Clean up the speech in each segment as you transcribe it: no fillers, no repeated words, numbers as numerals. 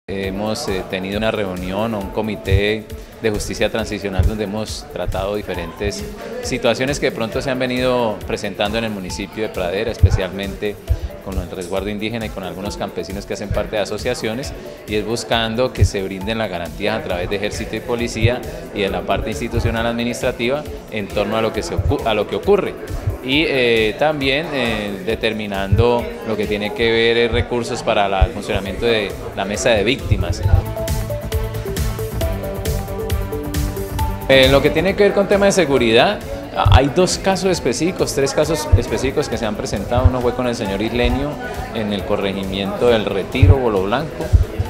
Hemos tenido una reunión o un comité de justicia transicional donde hemos tratado diferentes situaciones que de pronto se han venido presentando en el municipio de Pradera, especialmente con el resguardo indígena y con algunos campesinos que hacen parte de asociaciones, y es buscando que se brinden las garantías a través de ejército y policía y de la parte institucional administrativa en torno a lo que ocurre. Y también determinando lo que tiene que ver recursos para el funcionamiento de la mesa de víctimas. Lo que tiene que ver con tema de seguridad, hay tres casos específicos que se han presentado. Uno fue con el señor Islenio en el corregimiento del Retiro, Bolo Blanco,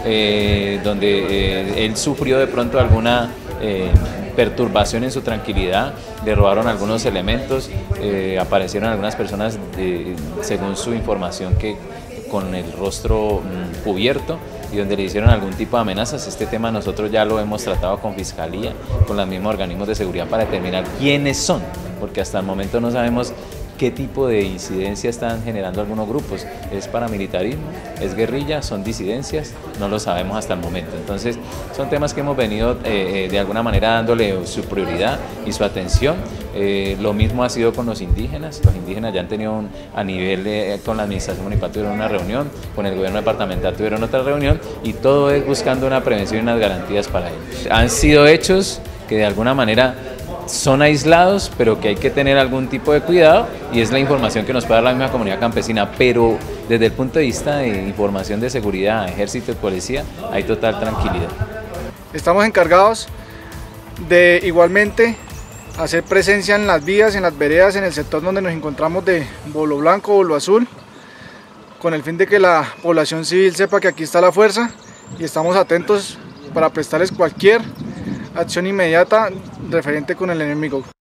donde él sufrió de pronto alguna perturbación en su tranquilidad, le robaron algunos elementos, aparecieron algunas personas, según su información, que con el rostro cubierto y donde le hicieron algún tipo de amenazas. Este tema nosotros ya lo hemos tratado con Fiscalía, con los mismos organismos de seguridad para determinar quiénes son, porque hasta el momento no sabemos qué tipo de incidencia están generando algunos grupos. ¿Es paramilitarismo? ¿Es guerrilla? ¿Son disidencias? No lo sabemos hasta el momento. Entonces son temas que hemos venido de alguna manera dándole su prioridad y su atención. Lo mismo ha sido con los indígenas. Los indígenas ya han tenido a nivel con la administración municipal tuvieron una reunión, con el gobierno departamental tuvieron otra reunión, y todo es buscando una prevención y unas garantías para ellos. Han sido hechos que de alguna manera son aislados, pero que hay que tener algún tipo de cuidado, y es la información que nos puede dar la misma comunidad campesina, pero desde el punto de vista de información de seguridad, ejército y policía, hay total tranquilidad. Estamos encargados de igualmente hacer presencia en las vías, en las veredas, en el sector donde nos encontramos de Bolo Blanco, Bolo Azul, con el fin de que la población civil sepa que aquí está la fuerza, y estamos atentos para prestarles cualquier acción inmediata referente con el enemigo.